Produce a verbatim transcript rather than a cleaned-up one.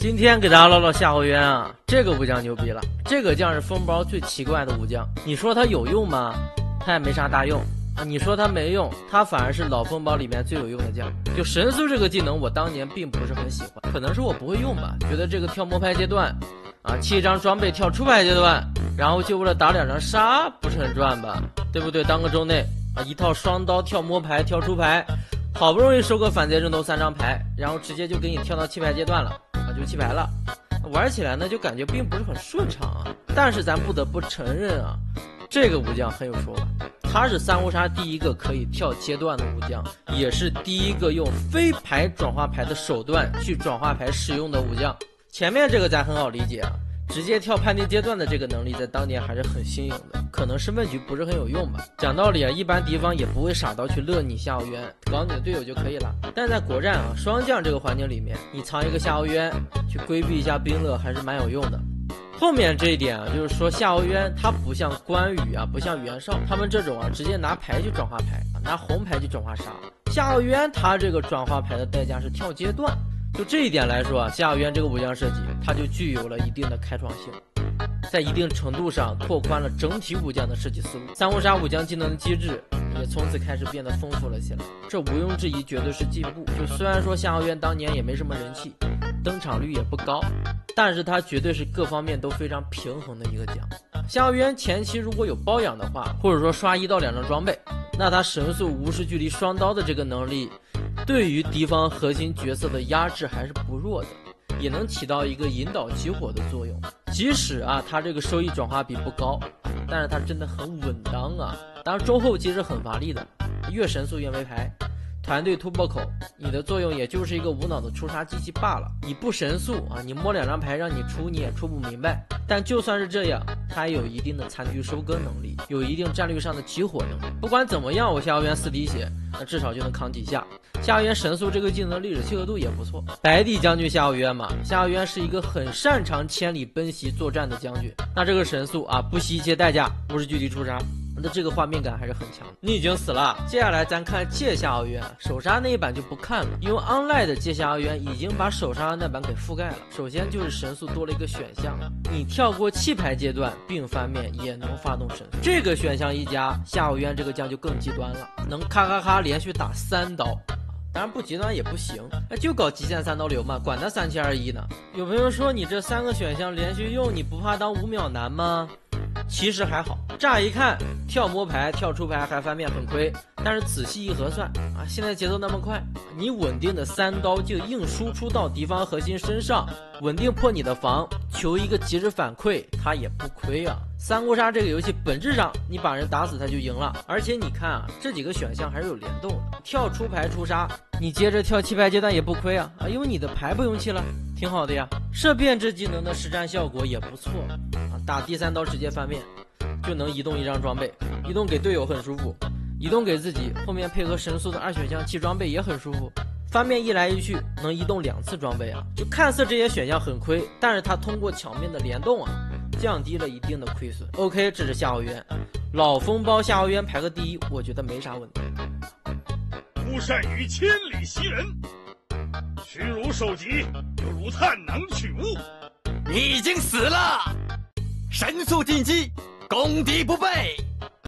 今天给大家唠唠夏侯渊啊，这个武将牛逼了。这个将是风包最奇怪的武将，你说他有用吗？他也没啥大用啊。你说他没用，他反而是老风包里面最有用的将。就神速这个技能，我当年并不是很喜欢，可能是我不会用吧，觉得这个跳摸排阶段啊，弃一张装备跳出牌阶段，然后就为了打两张杀，不是很赚吧？对不对？当个周内啊，一套双刀跳摸排跳出牌，好不容易收个反贼正头三张牌，然后直接就给你跳到弃牌阶段了啊，就弃牌了。玩起来呢，就感觉并不是很顺畅啊。但是咱不得不承认啊，这个武将很有说法。他是三国杀第一个可以跳阶段的武将，也是第一个用飞牌转化牌的手段去转化牌使用的武将。前面这个咱很好理解啊，直接跳判定阶段的这个能力在当年还是很新颖的，可能是问局不是很有用吧。讲道理啊，一般敌方也不会傻到去乐你夏侯渊，搞你的队友就可以了。但在国战啊双将这个环境里面，你藏一个夏侯渊去规避一下兵乐还是蛮有用的。后面这一点啊，就是说夏侯渊他不像关羽啊，不像袁绍他们这种啊，直接拿牌去转化牌，拿红牌去转化杀。夏侯渊他这个转化牌的代价是跳阶段，就这一点来说啊，夏侯渊这个武将设计，它就具有了一定的开创性，在一定程度上拓宽了整体武将的设计思路。三国杀武将技能的机制也从此开始变得丰富了起来，这毋庸置疑，绝对是进步。就虽然说夏侯渊当年也没什么人气，登场率也不高，但是他绝对是各方面都非常平衡的一个将。夏侯渊前期如果有包养的话，或者说刷一到两张装备，那他神速无视距离双刀的这个能力，对于敌方核心角色的压制还是不弱的，也能起到一个引导起火的作用。即使啊他这个收益转化比不高，但是他真的很稳当啊。当然中后期是很乏力的，越神速越没牌，团队突破口，你的作用也就是一个无脑的出杀机器罢了。你不神速啊，你摸两张牌让你出你也出不明白。但就算是这样，他也有一定的残局收割能力，有一定战略上的起火能力。不管怎么样，我夏侯渊四滴血，那至少就能扛几下。夏侯渊神速这个技能历史契合度也不错。白帝将军夏侯渊嘛，夏侯渊是一个很擅长千里奔袭作战的将军，那这个神速啊，不惜一切代价无视距离出杀，那这个画面感还是很强。你已经死了，接下来咱看借夏侯渊，手杀那一版就不看了，因为 online 的借夏侯渊已经把手杀的那版给覆盖了。首先就是神速多了一个选项，你跳过弃牌阶段并翻面也能发动神速，这个选项一加，夏侯渊这个将就更极端了，能咔咔咔连续打三刀。当然不极端也不行，就搞极限三刀流嘛，管他三七二一呢。有朋友说你这三个选项连续用，你不怕当五秒难吗？其实还好，乍一看跳摸牌跳出牌还翻面很亏，但是仔细一核算啊，现在节奏那么快，你稳定的三刀就硬输出到敌方核心身上，稳定破你的防，求一个及时反馈，他也不亏啊。三国杀这个游戏本质上你把人打死他就赢了，而且你看啊，这几个选项还是有联动的，跳出牌出杀，你接着跳弃牌阶段也不亏啊，啊，因为你的牌不用弃了，挺好的呀。射变这技能的实战效果也不错啊，打第三刀直接翻面就能移动一张装备，移动给队友很舒服，移动给自己，后面配合神速的二选项弃装备也很舒服。翻面一来一去能移动两次装备啊，就看似这些选项很亏，但是它通过巧妙的联动啊，降低了一定的亏损。 OK， 这是夏侯渊，老风包夏侯渊排个第一，我觉得没啥问题。 不善于千里袭人，屈辱受击，犹如探囊取物。 你已经死了，神速进击，攻敌不备。